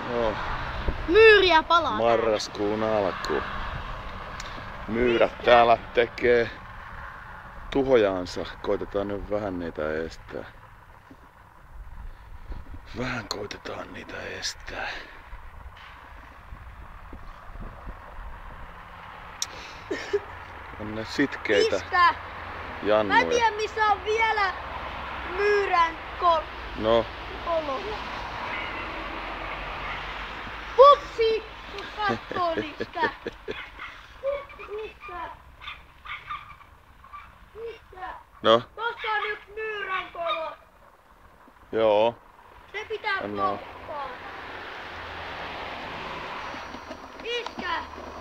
No, Myyriä palaa. marraskuun alku. Myyrät täällä tekee tuhojaansa. Koitetaan nyt vähän niitä estää. Vähän koitetaan niitä estää. On ne sitkeitä Mistä? jannuja. Mä en tiedä missä on vielä myyrän No, koloja. Pupsi! Kun kattoo niistä. Mistä? no, Tossa on yksi myyrän kolo. joo. Se pitää Anna. koppaa. Iskä!